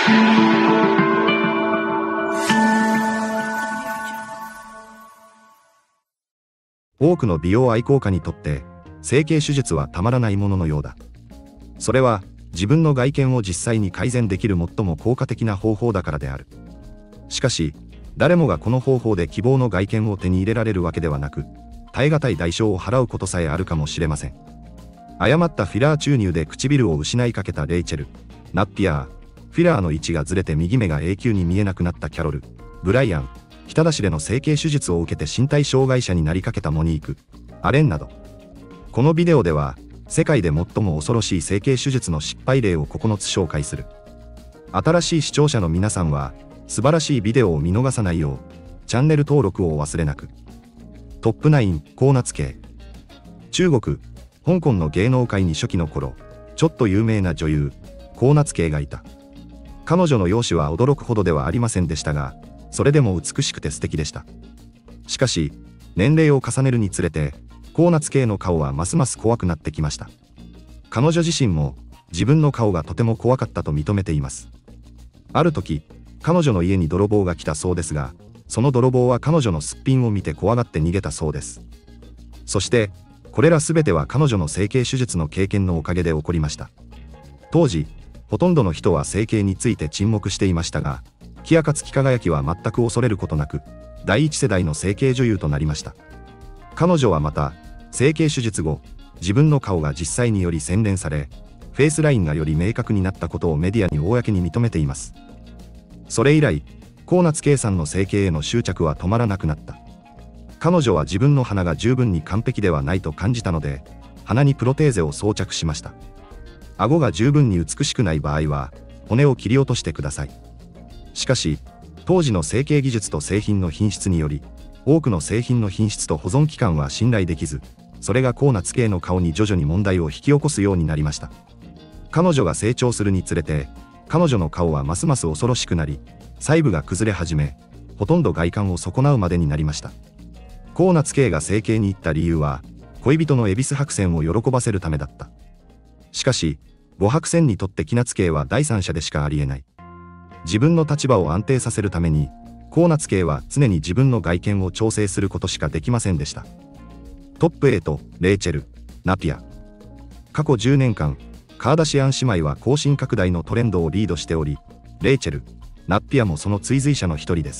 多くの美容愛好家にとって整形手術はたまらないもののようだ。それは自分の外見を実際に改善できる最も効果的な方法だからである。しかし誰もがこの方法で希望の外見を手に入れられるわけではなく、耐え難い代償を払うことさえあるかもしれません。誤ったフィラー注入で唇を失いかけたレイチェル・ナッピアー、フィラーの位置がずれて右目が永久に見えなくなったキャロル・ブライアン、舌出しでの整形手術を受けて身体障害者になりかけたモニーク・アレンなど。このビデオでは世界で最も恐ろしい整形手術の失敗例を9つ紹介する。新しい視聴者の皆さんは素晴らしいビデオを見逃さないようチャンネル登録をお忘れなく。トップ9、コーナツ系。中国、香港の芸能界に初期の頃、ちょっと有名な女優、コーナツ系がいた。彼女の容姿は驚くほどではありませんでしたが、それでも美しくて素敵でした。しかし、年齢を重ねるにつれて、コーナツ系の顔はますます怖くなってきました。彼女自身も、自分の顔がとても怖かったと認めています。ある時、彼女の家に泥棒が来たそうですが、その泥棒は彼女のすっぴんを見て怖がって逃げたそうです。そして、これらすべては彼女の整形手術の経験のおかげで起こりました。当時、ほとんどの人は整形について沈黙していましたが、木屋勝輝は全く恐れることなく、第一世代の整形女優となりました。彼女はまた、整形手術後、自分の顔が実際により洗練され、フェイスラインがより明確になったことをメディアに公に認めています。それ以来、コーナツ系さんの整形への執着は止まらなくなった。彼女は自分の鼻が十分に完璧ではないと感じたので、鼻にプロテーゼを装着しました。顎が十分に美しくない場合は、骨を切り落としてください。しかし、当時の整形技術と製品の品質により、多くの製品の品質と保存期間は信頼できず、それがコーナツ系の顔に徐々に問題を引き起こすようになりました。彼女が成長するにつれて、彼女の顔はますます恐ろしくなり、細部が崩れ始め、ほとんど外観を損なうまでになりました。コーナツ系が整形に行った理由は、恋人の恵比寿白線を喜ばせるためだった。しかし、呉白線にとってキナツ系は第三者でしかありえない。自分の立場を安定させるために、コーナツ系は常に自分の外見を調整することしかできませんでした。トップ8、レイチェル・ナピア。過去10年間、カーダシアン姉妹は更新拡大のトレンドをリードしており、レイチェル・ナピアもその追随者の一人です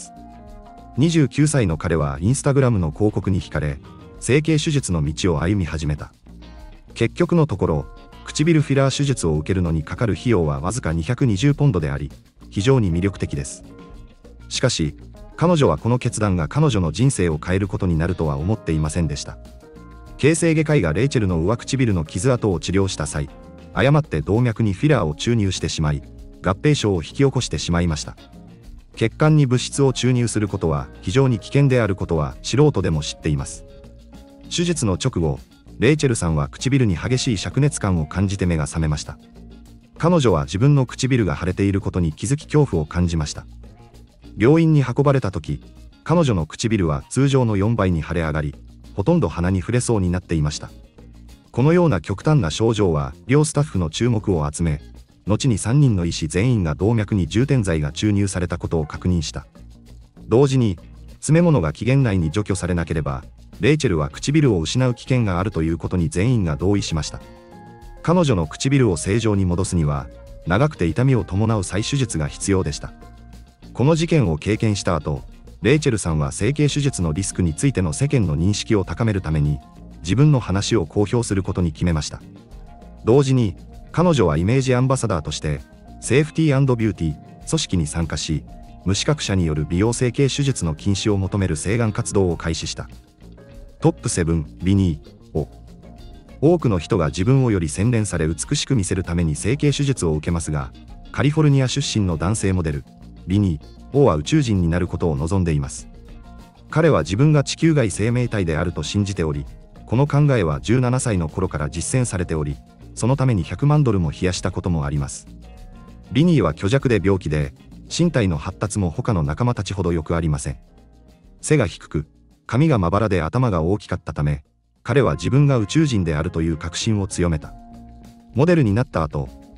。29歳の彼はインスタグラムの広告に惹かれ、整形手術の道を歩み始めた。結局のところ、唇フィラー手術を受けるのにかかる費用はわずか220ポンドであり、非常に魅力的です。しかし、彼女はこの決断が彼女の人生を変えることになるとは思っていませんでした。形成外科医がレイチェルの上唇の傷跡を治療した際、誤って動脈にフィラーを注入してしまい、合併症を引き起こしてしまいました。血管に物質を注入することは非常に危険であることは素人でも知っています。手術の直後、レイチェルさんは唇に激しい灼熱感を感じて目が覚めました。彼女は自分の唇が腫れていることに気づき恐怖を感じました。病院に運ばれた時、彼女の唇は通常の4倍に腫れ上がり、ほとんど鼻に触れそうになっていました。このような極端な症状は両スタッフの注目を集め、後に3人の医師全員が動脈に充填剤が注入されたことを確認した。同時に、詰め物が期限内に除去されなければ、レイチェルは唇を失う危険があるということに全員が同意しました。彼女の唇を正常に戻すには、長くて痛みを伴う再手術が必要でした。この事件を経験した後、レイチェルさんは整形手術のリスクについての世間の認識を高めるために、自分の話を公表することに決めました。同時に、彼女はイメージアンバサダーとして、セーフティー&ビューティー組織に参加し、無資格者による美容整形手術の禁止を求める請願活動を開始した。トップ7、ビニーを。多くの人が自分をより洗練され美しく見せるために整形手術を受けますが、カリフォルニア出身の男性モデル、ビニー・王は宇宙人になることを望んでいます。彼は自分が地球外生命体であると信じており、この考えは17歳の頃から実践されており、そのために100万ドルも費やしたこともあります。ビニーは虚弱で病気で、身体の発達も他の仲間たちほどよくありません。背が低く、髪がまばらで頭が大きかったため、彼は自分が宇宙人であるという確信を強めた。モデルになった後、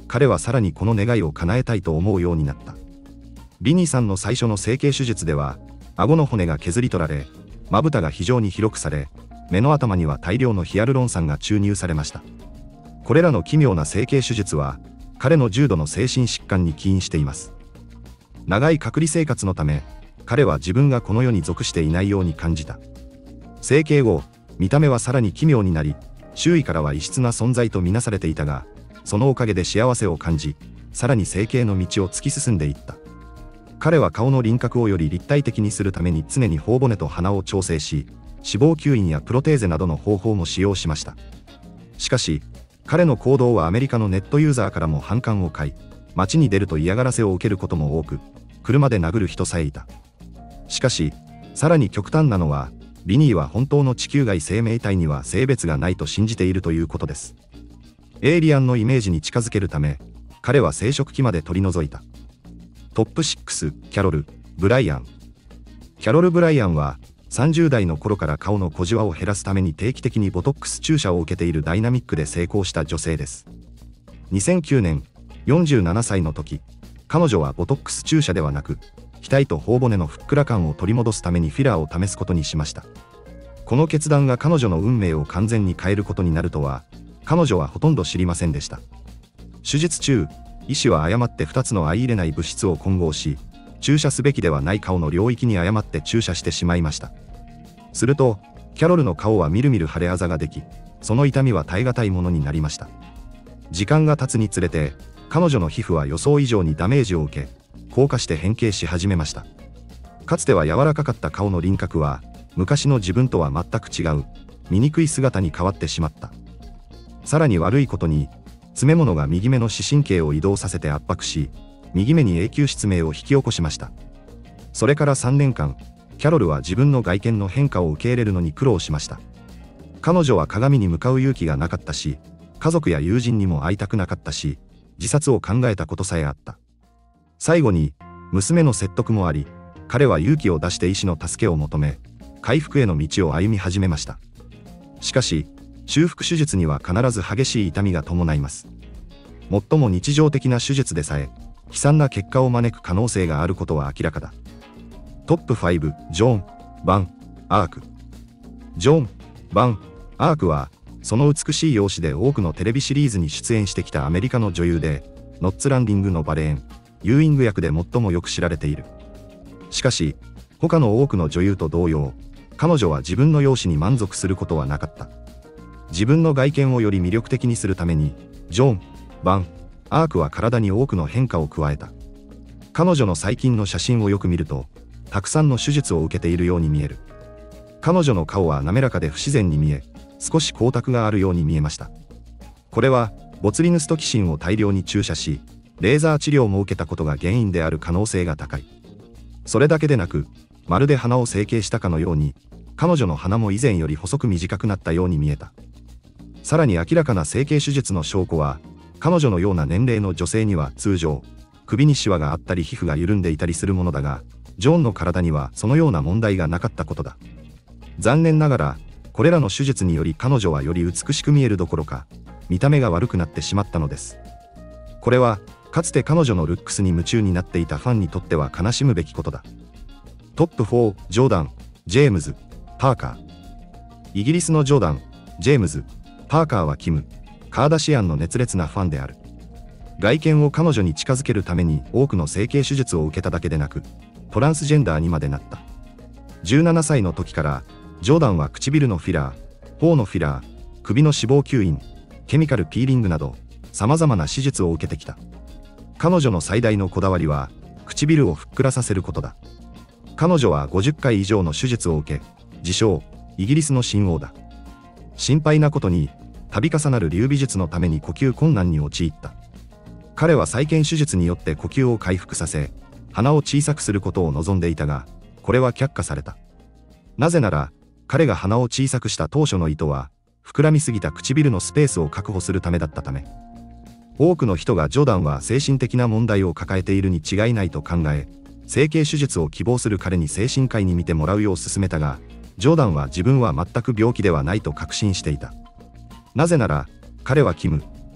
彼はさらにこの願いを叶えたいと思うようになった。リニーさんの最初の整形手術では、顎の骨が削り取られ、まぶたが非常に広くされ、目の頭には大量のヒアルロン酸が注入されました。これらの奇妙な整形手術は、彼の重度の精神疾患に起因しています。長い隔離生活のため、彼は自分がこの世に属していないように感じた。整形後、見た目はさらに奇妙になり、周囲からは異質な存在とみなされていたが、そのおかげで幸せを感じ、さらに整形の道を突き進んでいった。彼は顔の輪郭をより立体的にするために常に頬骨と鼻を調整し、脂肪吸引やプロテーゼなどの方法も使用しました。しかし、彼の行動はアメリカのネットユーザーからも反感を買い、街に出ると嫌がらせを受けることも多く、車で殴る人さえいた。しかし、さらに極端なのは、リニーは本当の地球外生命体には性別がないと信じているということです。エイリアンのイメージに近づけるため、彼は生殖器まで取り除いた。トップ6、キャロル・ブライアン。キャロル・ブライアンは、30代の頃から顔の小じわを減らすために定期的にボトックス注射を受けているダイナミックで成功した女性です。2009年、47歳の時、彼女はボトックス注射ではなく、額と頬骨のふっくら感を取り戻すためにフィラーを試すことにしました。この決断が彼女の運命を完全に変えることになるとは、彼女はほとんど知りませんでした。手術中、医師は誤って2つの相入れない物質を混合し、注射すべきではない顔の領域に誤って注射してしまいました。すると、キャロルの顔はみるみる腫れあざができ、その痛みは耐え難いものになりました。時間が経つにつれて、彼女の皮膚は予想以上にダメージを受け、硬化して変形し始めました。かつては柔らかかった顔の輪郭は、昔の自分とは全く違う、醜い姿に変わってしまった。さらに悪いことに、詰め物が右目の視神経を移動させて圧迫し、右目に永久失明を引き起こしました。それから3年間、キャロルは自分の外見の変化を受け入れるのに苦労しました。彼女は鏡に向かう勇気がなかったし、家族や友人にも会いたくなかったし、自殺を考えたことさえあった。最後に、娘の説得もあり、彼は勇気を出して医師の助けを求め、回復への道を歩み始めました。しかし、修復手術には必ず激しい痛みが伴います。最も日常的な手術でさえ、悲惨な結果を招く可能性があることは明らかだ。トップ5、ジョン・バン・アーク。ジョン・バン・アークは、その美しい容姿で多くのテレビシリーズに出演してきたアメリカの女優で、ノッツランディングのバレーン、ユーイング役で最もよく知られている。しかし、他の多くの女優と同様、彼女は自分の容姿に満足することはなかった。自分の外見をより魅力的にするために、ジョン・バン・アークは体に多くの変化を加えた。彼女の最近の写真をよく見ると、たくさんの手術を受けているように見える。彼女の顔は滑らかで不自然に見え、少し光沢があるように見えました。これは、ボツリヌストキシンを大量に注射し、レーザー治療も受けたことが原因である可能性が高い。それだけでなく、まるで鼻を整形したかのように、彼女の鼻も以前より細く短くなったように見えた。さらに明らかな整形手術の証拠は、彼女のような年齢の女性には通常、首にシワがあったり皮膚が緩んでいたりするものだが、ジョーンの体にはそのような問題がなかったことだ。残念ながら、これらの手術により彼女はより美しく見えるどころか、見た目が悪くなってしまったのです。これは、かつて彼女のルックスに夢中になっていたファンにとっては悲しむべきことだ。トップ4、ジョーダン、ジェームズ、パーカー。イギリスのジョーダン、ジェームズ、パーカーはキム・カーダシアンの熱烈なファンである。外見を彼女に近づけるために多くの整形手術を受けただけでなく、トランスジェンダーにまでなった。17歳の時から、ジョーダンは唇のフィラー、頬のフィラー、首の脂肪吸引、ケミカルピーリングなど、様々な手術を受けてきた。彼女の最大のこだわりは、唇をふっくらさせることだ。彼女は50回以上の手術を受け、自称、イギリスの神王だ。心配なことに、度重なる流美術のために呼吸困難に陥った。彼は再建手術によって呼吸を回復させ、鼻を小さくすることを望んでいたが、これは却下された。なぜなら、彼が鼻を小さくした当初の意図は、膨らみすぎた唇のスペースを確保するためだったため。多くの人がジョーダンは精神的な問題を抱えているに違いないと考え、整形手術を希望する彼に精神科医に診てもらうよう勧めたが、ジョーダンは自分は全く病気ではないと確信していた。なぜなら、彼はキム・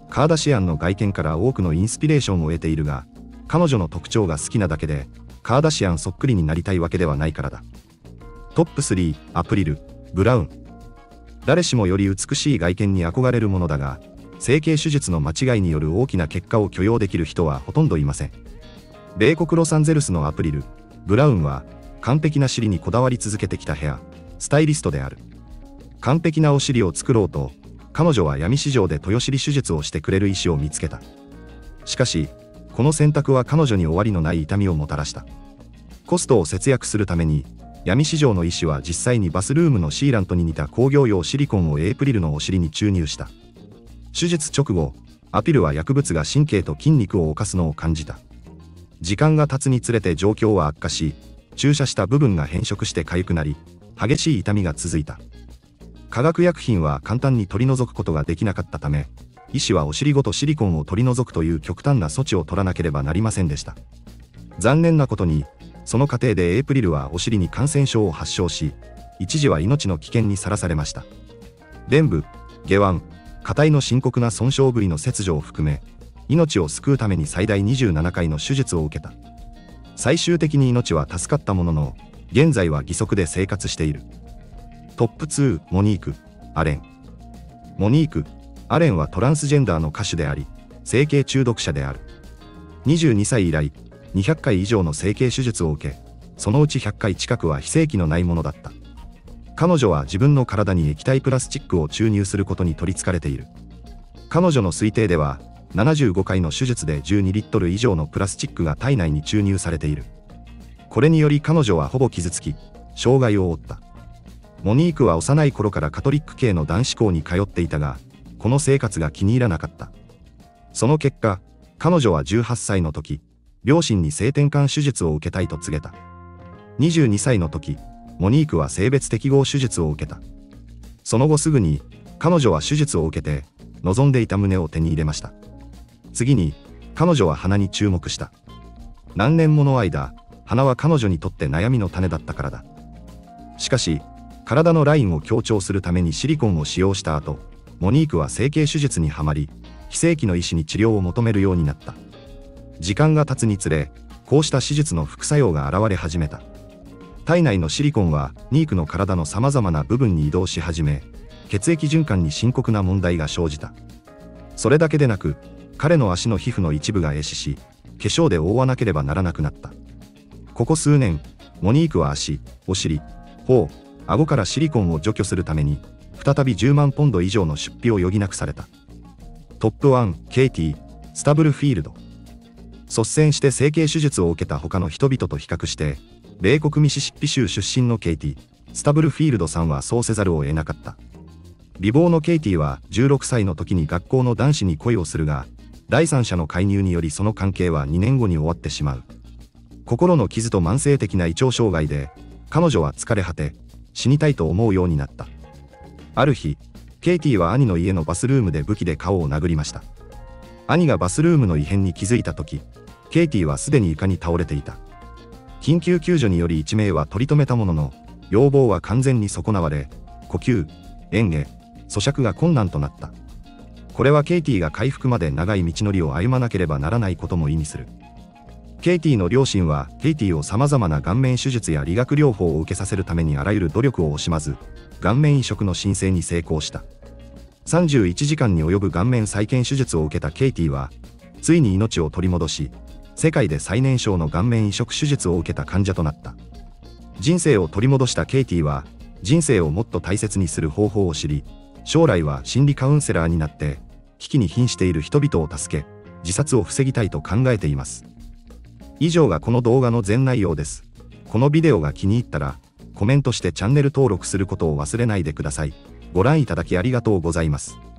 カーダシアンの外見から多くのインスピレーションを得ているが、彼女の特徴が好きなだけで、カーダシアンそっくりになりたいわけではないからだ。トップ3、アプリル、ブラウン。誰しもより美しい外見に憧れるものだが、整形手術の間違いによる大きな結果を許容できる人はほとんどいません。米国ロサンゼルスのアプリル、ブラウンは、完璧な尻にこだわり続けてきたヘア、スタイリストである。完璧なお尻を作ろうと、彼女は闇市場で豊尻手術をしてくれる医師を見つけた。しかし、この選択は彼女に終わりのない痛みをもたらした。コストを節約するために、闇市場の医師は実際にバスルームのシーラントに似た工業用シリコンをエイプリルのお尻に注入した。手術直後、アピルは薬物が神経と筋肉を侵すのを感じた。時間が経つにつれて状況は悪化し、注射した部分が変色して痒くなり、激しい痛みが続いた。化学薬品は簡単に取り除くことができなかったため、医師はお尻ごとシリコンを取り除くという極端な措置を取らなければなりませんでした。残念なことに、その過程でエイプリルはお尻に感染症を発症し、一時は命の危険にさらされました。臀部、下腕、下体の深刻な損傷部位の切除を含め、命を救うために最大27回の手術を受けた。最終的に命は助かったものの、現在は義足で生活している。トップ2、モニーク、アレン。モニーク、アレンはトランスジェンダーの歌手であり、整形中毒者である。22歳以来、200回以上の整形手術を受け、そのうち100回近くは非正規のないものだった。彼女は自分の体に液体プラスチックを注入することに取り憑かれている。彼女の推定では、75回の手術で12リットル以上のプラスチックが体内に注入されている。これにより彼女はほぼ傷つき、障害を負った。モニークは幼い頃からカトリック系の男子校に通っていたが、この生活が気に入らなかった。その結果、彼女は18歳の時、両親に性転換手術を受けたいと告げた。22歳の時、モニークは性別適合手術を受けた。その後すぐに、彼女は手術を受けて、望んでいた胸を手に入れました。次に、彼女は鼻に注目した。何年もの間、鼻は彼女にとって悩みの種だったからだ。しかし、体のラインを強調するためにシリコンを使用した後、モニークは整形手術にはまり、非正規の医師に治療を求めるようになった。時間が経つにつれ、こうした手術の副作用が現れ始めた。体内のシリコンはニークの体の様々な部分に移動し始め、血液循環に深刻な問題が生じた。それだけでなく、彼の足の皮膚の一部が壊死し、化粧で覆わなければならなくなった。ここ数年、モニークは足、お尻、頬、顎からシリコンを除去するために、再び10万ポンド以上の出費を余儀なくされた。トップ1、ケイティ、スタブルフィールド。率先して整形手術を受けた他の人々と比較して、米国ミシシッピ州出身のケイティ、スタブルフィールドさんはそうせざるを得なかった。美貌のケイティは16歳の時に学校の男子に恋をするが、第三者の介入によりその関係は2年後に終わってしまう。心の傷と慢性的な胃腸障害で、彼女は疲れ果て、死にたいと思うようになった。ある日、ケイティは兄の家のバスルームで武器で顔を殴りました。兄がバスルームの異変に気づいた時、ケイティはすでに床に倒れていた。緊急救助により一命は取り留めたものの、要望は完全に損なわれ、呼吸、嚥下、咀嚼が困難となった。これはケイティが回復まで長い道のりを歩まなければならないことも意味する。ケイティの両親はケイティを様々な顔面手術や理学療法を受けさせるためにあらゆる努力を惜しまず、顔面移植の申請に成功した。31時間に及ぶ顔面再建手術を受けたケイティは、ついに命を取り戻し、世界で最年少の顔面移植手術を受けた患者となった。人生を取り戻したケイティは、人生をもっと大切にする方法を知り、将来は心理カウンセラーになって、危機に瀕している人々を助け、自殺を防ぎたいと考えています。以上がこの動画の全内容です。このビデオが気に入ったら、コメントしてチャンネル登録することを忘れないでください。ご覧いただきありがとうございます。